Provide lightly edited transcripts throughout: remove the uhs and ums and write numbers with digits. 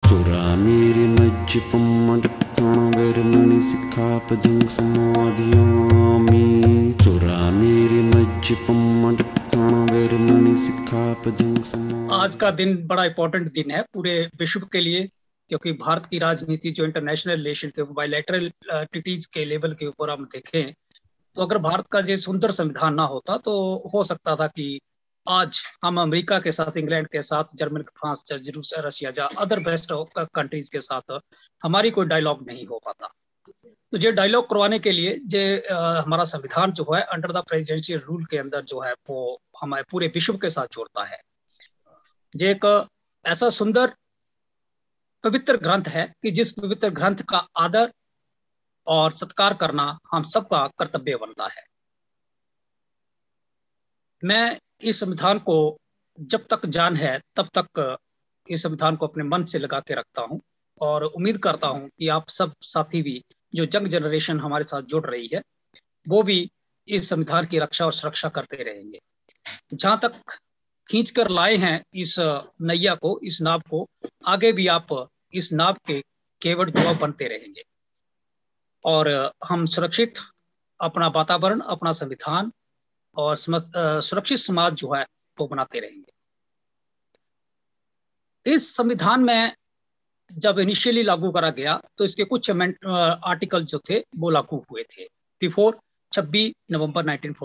चोरा मेरे मज्ज पम्मडक्कण वेरमणि सिक्खापदं समाधियामि। चोरा मेरे मज्ज पम्मडक्कण वेरमणि सिक्खापदं समाधियामि। आज का दिन बड़ा इंपॉर्टेंट दिन है पूरे विश्व के लिए, क्योंकि भारत की राजनीति जो इंटरनेशनल रिलेशन के बायलैटरल ट्रीटीज के लेवल के ऊपर हम देखें तो अगर भारत का जो सुंदर संविधान ना होता तो हो सकता था कि आज हम अमेरिका के साथ, इंग्लैंड के साथ, जर्मनी, फ्रांस, रशिया या अदर बेस्ट कंट्रीज के साथ हमारी कोई डायलॉग नहीं हो पाता। तो ये डायलॉग करवाने के लिए जे हमारा संविधान जो है अंडर द प्रेसिडेंशियल रूल के अंदर जो है वो हमारे पूरे विश्व के साथ जोड़ता है। ये एक ऐसा सुंदर पवित्र ग्रंथ है कि जिस पवित्र ग्रंथ का आदर और सत्कार करना हम सबका कर्तव्य बनता है। मैं इस संविधान को जब तक जान है तब तक इस संविधान को अपने मन से लगा के रखता हूं और उम्मीद करता हूं कि आप सब साथी भी, जो यंग जनरेशन हमारे साथ जुड़ रही है, वो भी इस संविधान की रक्षा और सुरक्षा करते रहेंगे। जहां तक खींच कर लाए हैं इस नैया को, इस नाव को, आगे भी आप इस नाव के केवट जो बनते रहेंगे और हम सुरक्षित अपना वातावरण, अपना संविधान और सुरक्षित समाज जो है वो बनाते रहेंगे। इस संविधान में जब इनिशियली लागू करा गया तो इसके कुछ आर्टिकल जो थे वो लागू हुए थे बिफोर 26 नवंबर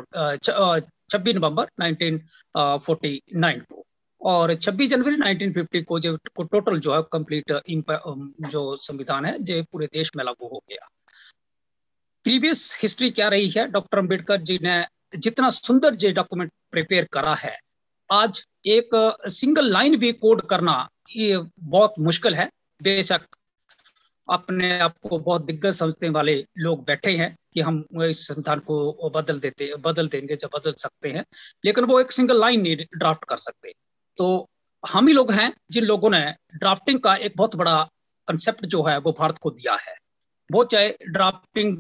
1949 को, और 26 जनवरी 1950 को जो टोटल जो है कंप्लीट जो संविधान है जो पूरे देश में लागू हो गया। प्रीवियस हिस्ट्री क्या रही है, डॉक्टर अंबेडकर जी ने जितना सुंदर जो डॉक्यूमेंट प्रिपेयर करा है, आज एक सिंगल लाइन भी कोड करना ये बहुत मुश्किल है। बेशक अपने आप को बहुत दिग्गज समझने वाले लोग बैठे हैं कि हम इस संविधान को बदल देंगे जब बदल सकते हैं, लेकिन वो एक सिंगल लाइन नहीं ड्राफ्ट कर सकते। तो हम ही लोग हैं जिन लोगों ने ड्राफ्टिंग का एक बहुत बड़ा कंसेप्ट जो है वो भारत को दिया है। वो चाहे ड्राफ्टिंग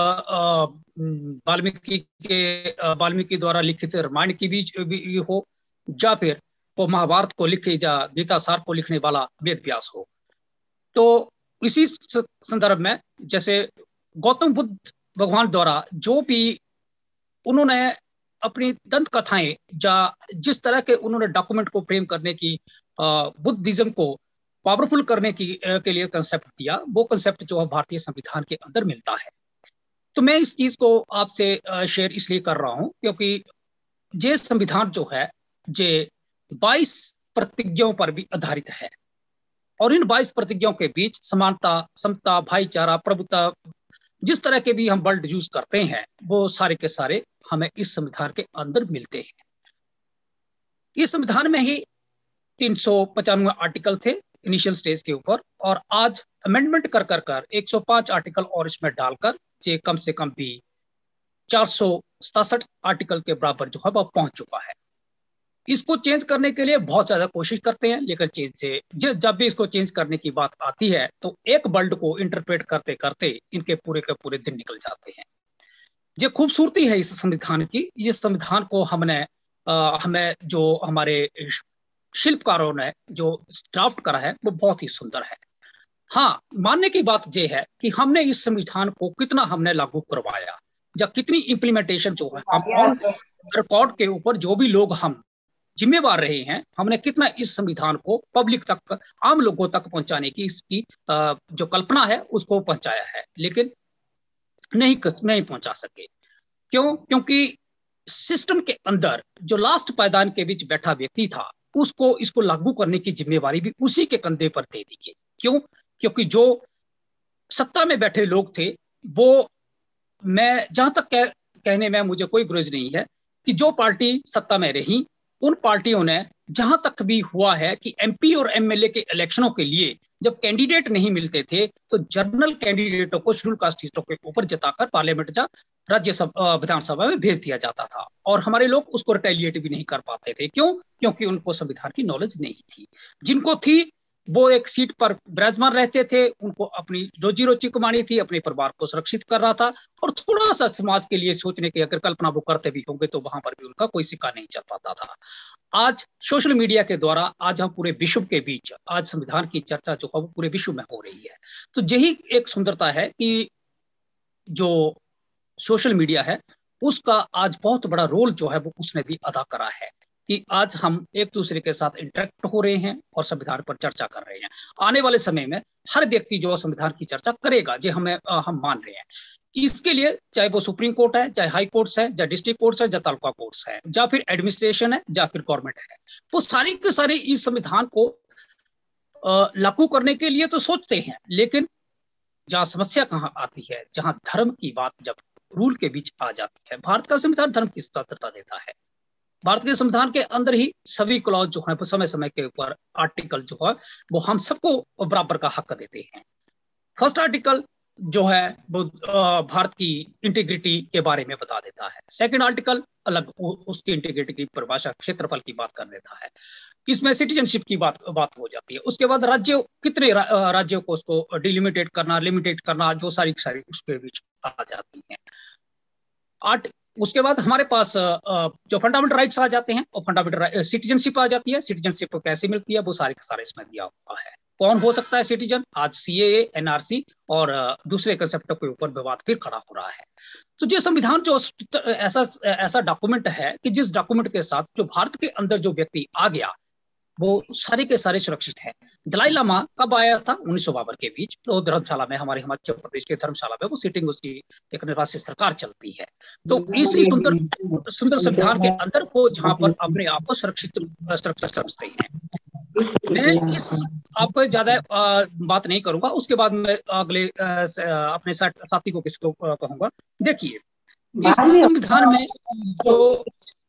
वाल्मीकि द्वारा लिखित रामायण की भी हो, या फिर वो महाभारत को लिखे या गीता सार को लिखने वाला वेद व्यास हो। तो इसी संदर्भ में जैसे गौतम बुद्ध भगवान द्वारा जो भी उन्होंने अपनी दंत कथाएं या जिस तरह के उन्होंने डॉक्यूमेंट को फ्रेम करने की, बुद्धिज्म को पावरफुल करने के लिए कंसेप्ट दिया, वो कंसेप्ट जो है भारतीय संविधान के अंदर मिलता है। तो मैं इस चीज को आपसे शेयर इसलिए कर रहा हूं क्योंकि ये संविधान जो है ये 22 प्रतिज्ञाओं पर भी आधारित है, और इन 22 प्रतिज्ञाओं के बीच समानता, समता, भाईचारा, प्रभुता, जिस तरह के भी हम वर्ड यूज करते हैं वो सारे के सारे हमें इस संविधान के अंदर मिलते हैं। इस संविधान में ही 395 आर्टिकल थे इनिशियल स्टेज के ऊपर, और आज अमेंडमेंट कर 105 आर्टिकल और इसमें डालकर ये कम से कम भी 467 आर्टिकल के बराबर जो है वह पहुंच चुका है। इसको चेंज करने के लिए बहुत ज्यादा कोशिश करते हैं, लेकिन चेंज से जब भी इसको चेंज करने की बात आती है तो एक वर्ड को इंटरप्रेट करते करते इनके पूरे के पूरे दिन निकल जाते हैं। ये खूबसूरती है इस संविधान की। इस संविधान को हमें जो हमारे शिल्पकारों ने जो ड्राफ्ट करा है वो बहुत ही सुंदर है। हाँ, मानने की बात यह है कि हमने इस संविधान को कितना हमने लागू करवाया या कितनी इम्प्लीमेंटेशन जो है हम ऑन रिकॉर्ड के ऊपर जो भी लोग हम जिम्मेवार रहे हैं, हमने कितना इस संविधान को पब्लिक तक, आम लोगों तक पहुंचाने की इसकी जो कल्पना है उसको पहुंचाया है, लेकिन नहीं पहुंचा सके। क्यों? क्योंकि सिस्टम के अंदर जो लास्ट पायदान के बीच बैठा व्यक्ति था उसको इसको लागू करने की जिम्मेवारी भी उसी के कंधे पर दे दी गई। क्यों? क्योंकि जो सत्ता में बैठे लोग थे वो, मैं जहां तक कहने में मुझे कोई गुरेज नहीं है कि जो पार्टी सत्ता में रही उन पार्टियों ने जहां तक भी हुआ है कि एमपी और एमएलए के इलेक्शनों के लिए जब कैंडिडेट नहीं मिलते थे तो जनरल कैंडिडेटों को शेड्यूल कास्ट लिस्टों के ऊपर जताकर पार्लियामेंट या राज्यसभा, विधानसभा में भेज दिया जाता था, और हमारे लोग उसको रिटेलिएट भी नहीं कर पाते थे। क्यों? क्योंकि उनको संविधान की नॉलेज नहीं थी। जिनको थी वो एक सीट पर विराजमान रहते थे, उनको अपनी रोजी रोटी कमानी थी, अपने परिवार को सुरक्षित कर रहा था, और थोड़ा सा समाज के लिए सोचने की अगर कल्पना वो करते भी होंगे तो वहां पर भी उनका कोई सिक्का नहीं चल पाता था। आज सोशल मीडिया के द्वारा आज हम पूरे विश्व के बीच आज संविधान की चर्चा जो है वो पूरे विश्व में हो रही है। तो यही एक सुंदरता है कि जो सोशल मीडिया है उसका आज बहुत बड़ा रोल जो है वो उसने भी अदा करा है कि आज हम एक दूसरे के साथ इंटरेक्ट हो रहे हैं और संविधान पर चर्चा कर रहे हैं। आने वाले समय में हर व्यक्ति जो संविधान की चर्चा करेगा, जो हम मान रहे हैं। इसके लिए चाहे वो सुप्रीम कोर्ट है, चाहे हाई कोर्ट्स है, चाहे डिस्ट्रिक्ट कोर्ट्स है, चाहे तालुका कोर्ट्स है, या फिर एडमिनिस्ट्रेशन है, या फिर गवर्नमेंट है, वो सारी के सारे इस संविधान को लागू करने के लिए तो सोचते हैं, लेकिन जहां समस्या कहां आती है, जहां धर्म की बात जब रूल के बीच आ जाती है। भारत का संविधान धर्म की स्वतंत्रता देता है। भारत के संविधान के अंदर ही सभी क्लॉज जो है समय समय के ऊपर आर्टिकल जो है वो हम सबको बराबर का हक देते हैं। फर्स्ट आर्टिकल जो है वो भारत की इंटीग्रिटी के बारे में बता देता है। सेकंड आर्टिकल अलग उसकी इंटीग्रिटी की परिभाषा क्षेत्रफल की बात कर देता है। इसमें सिटीजनशिप की बात हो जाती है। उसके बाद राज्य कितने राज्यों को उसको डिलिमिटेट करना, लिमिटेड करना, जो सारी सारी उसके बीच आ जाती है। आर्ट उसके बाद हमारे पास जो फंडामेंटल राइट्स आ जाते हैं और फंडामेंटल सिटीजनशिप आ जाती है। सिटीजनशिप कैसे मिलती है वो सारे के सारे इसमें दिया हुआ है। कौन हो सकता है सिटीजन? आज सीएए, एनआरसी और दूसरे कंसेप्ट के ऊपर विवाद फिर खड़ा हो रहा है। तो ये संविधान जो ऐसा ऐसा डॉक्यूमेंट है कि जिस डॉक्यूमेंट के साथ जो भारत के अंदर जो व्यक्ति आ गया वो सारे के सारे सुरक्षित हैं। दलाई लामा कब आया था? 1952 के बीच, तो धर्मशाला में, हमारे हिमाचल प्रदेश के धर्मशाला में वो सिटिंग उसकी एक निर्वासित सरकार चलती है। तो इसी सुंदर सुंदर संविधान के अंदर वो जहां पर अपने आप को सुरक्षित सुरक्षित समझते हैं। मैं इस आपको ज्यादा बात नहीं करूंगा, उसके बाद मैं अगले अपने साथी को किसको कहूंगा। देखिए, इस संविधान में जो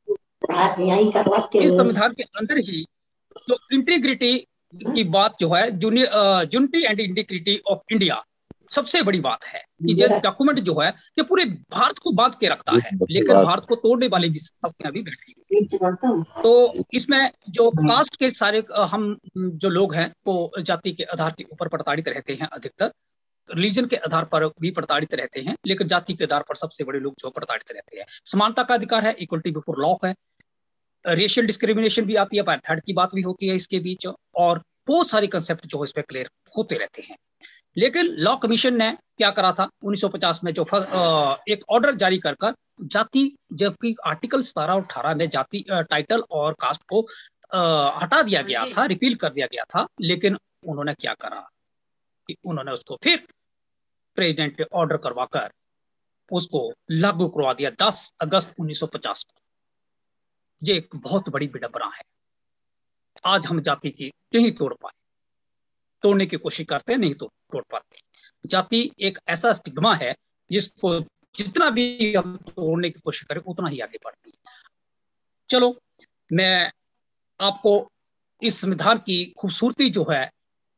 इस संविधान के अंदर ही तो इंटीग्रिटी की बात जो है, unity and integrity of India, सबसे बड़ी बात है कि ये डॉक्यूमेंट जो है ये पूरे भारत को बांध के रखता है, लेकिन भारत को तोड़ने वाली भी शक्तियां भी बैठी हुई। तो इसमें जो कास्ट के सारे हम जो लोग हैं वो जाति के आधार के ऊपर प्रताड़ित रहते हैं, अधिकतर रिलीजन के आधार पर भी प्रताड़ित रहते हैं, लेकिन जाति के आधार पर सबसे बड़े लोग जो प्रताड़ित रहते हैं। समानता का अधिकार है, इक्वलिटी बिफोर लॉ है, रेशियल डिस्क्रिमिनेशन भी आती है, अपार्थाइड की बात भी होती है इसके बीच, और बहुत सारे कंसेप्ट जो इसमें क्लियर होते रहते हैं। लेकिन लॉ कमीशन ने क्या करा था 1950 में, जो एक ऑर्डर जारी कर जाति, जबकि आर्टिकल 17 और 18 में जाति टाइटल और कास्ट को हटा दिया गया था, रिपील कर दिया गया था, लेकिन उन्होंने क्या करा कि उन्होंने उसको फिर प्रेसिडेंट ऑर्डर करवाकर उसको लागू करवा दिया 10 अगस्त 1950 को। ये एक बहुत बड़ी विडंबना है। आज हम जाति की नहीं तोड़ पाए, तोड़ने की कोशिश करते हैं, नहीं तो तोड़ पाते। जाति एक ऐसा स्टिग्मा है जिसको जितना भी हम तोड़ने की कोशिश करें उतना ही आगे बढ़ती है। चलो, मैं आपको इस संविधान की खूबसूरती जो है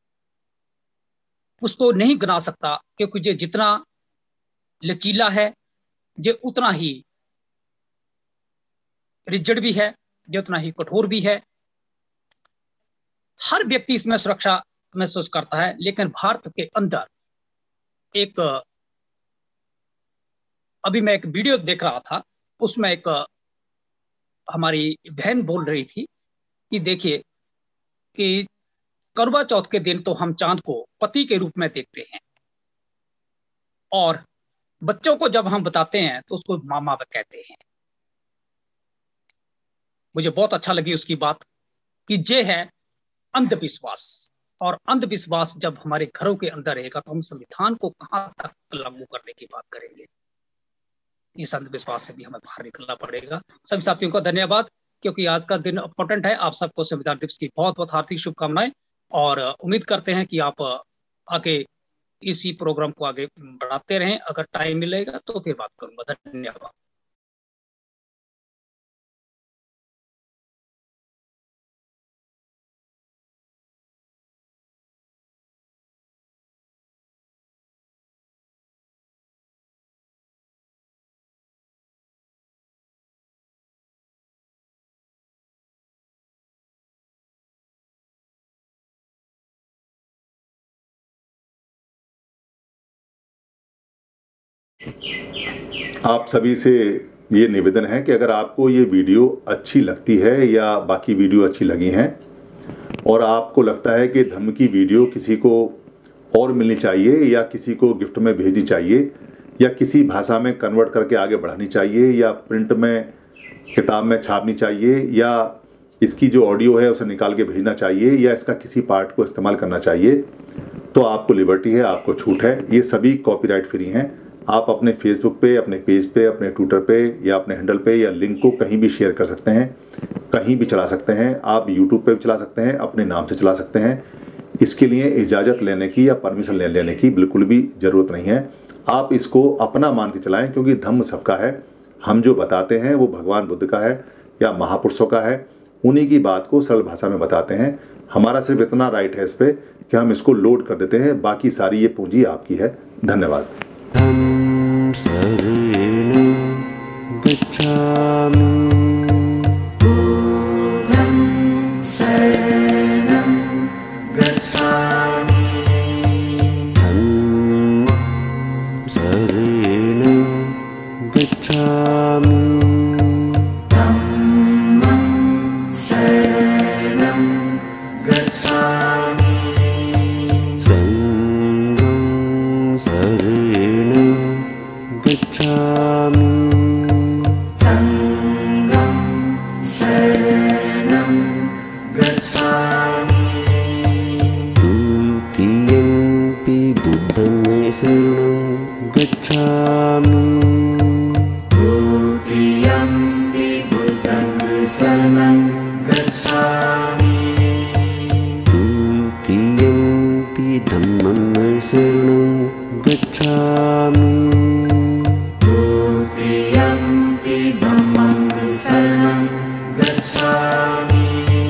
उसको नहीं गिना सकता, क्योंकि ये जितना लचीला है ये उतना ही रिजिड भी है, ये उतना ही कठोर भी है। हर व्यक्ति इसमें सुरक्षा महसूस करता है, लेकिन भारत के अंदर एक अभी मैं एक वीडियो देख रहा था, उसमें एक हमारी बहन बोल रही थी कि देखिए कि करवा चौथ के दिन तो हम चांद को पति के रूप में देखते हैं, और बच्चों को जब हम बताते हैं तो उसको मामा कहते हैं। मुझे बहुत अच्छा लगी उसकी बात कि ये है अंधविश्वास, और अंधविश्वास जब हमारे घरों के अंदर रहेगा तो हम संविधान को कहां तक लागू करने की बात करेंगे। इस अंधविश्वास से भी हमें बाहर निकलना पड़ेगा। सभी साथियों का धन्यवाद, क्योंकि आज का दिन इंपॉर्टेंट है। आप सबको संविधान दिवस की बहुत बहुत हार्दिक शुभकामनाएं, और उम्मीद करते हैं कि आप आगे इसी प्रोग्राम को आगे बढ़ाते रहें। अगर टाइम मिलेगा तो फिर बात करूंगा। धन्यवाद। आप सभी से ये निवेदन है कि अगर आपको ये वीडियो अच्छी लगती है या बाकी वीडियो अच्छी लगी हैं और आपको लगता है कि धम्म की वीडियो किसी को और मिलनी चाहिए या किसी को गिफ्ट में भेजनी चाहिए या किसी भाषा में कन्वर्ट करके आगे बढ़ानी चाहिए या प्रिंट में किताब में छापनी चाहिए या इसकी जो ऑडियो है उसे निकाल के भेजना चाहिए या इसका किसी पार्ट को इस्तेमाल करना चाहिए, तो आपको लिबर्टी है, आपको छूट है। ये सभी कॉपीराइट फ्री हैं। आप अपने फेसबुक पे, अपने पेज पे, अपने ट्विटर पे या अपने हैंडल पे या लिंक को कहीं भी शेयर कर सकते हैं, कहीं भी चला सकते हैं। आप यूट्यूब पे भी चला सकते हैं, अपने नाम से चला सकते हैं। इसके लिए इजाज़त लेने की या परमिशन लेने की बिल्कुल भी ज़रूरत नहीं है। आप इसको अपना मान के चलाएं, क्योंकि धम्म सबका है। हम जो बताते हैं वो भगवान बुद्ध का है या महापुरुषों का है, उन्हीं की बात को सरल भाषा में बताते हैं। हमारा सिर्फ इतना राइट है इस पर कि हम इसको लोड कर देते हैं, बाकी सारी ये पूंजी आपकी है। धन्यवाद। धम्म शरणं गच्छामि। बुद्धं शरणं गच्छामि। धम्मं शरणं गच्छामि। धम्मं शरणं गच्छामि। संघं शरणं गच्छामि। संघं शरणं गच्छामि। द्वितीयंपि बुद्धं शरणं गच्छामि। द्वितीयंपि बुद्धं शरणं गच्छामि। द्वितीयंपि धम्मं शरणं गच्छामि। द्वितीयंपि धम्मं शरणं गच्छामि।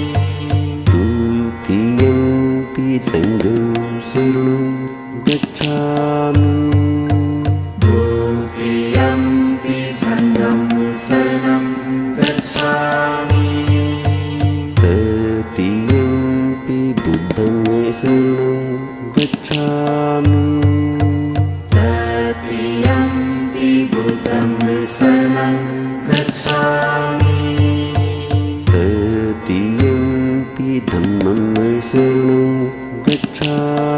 द्वितीयंपि संघं शरणं गच्छामि। द्वितीयंपि संघं शरणं गच्छामि। तृतीयंपि बुद्धं शरणं गच्छामि। तृतीयंपि बुद्धं शरणं गच्छामि। तृतीयंपि धम्मं शरणं गच्छामि।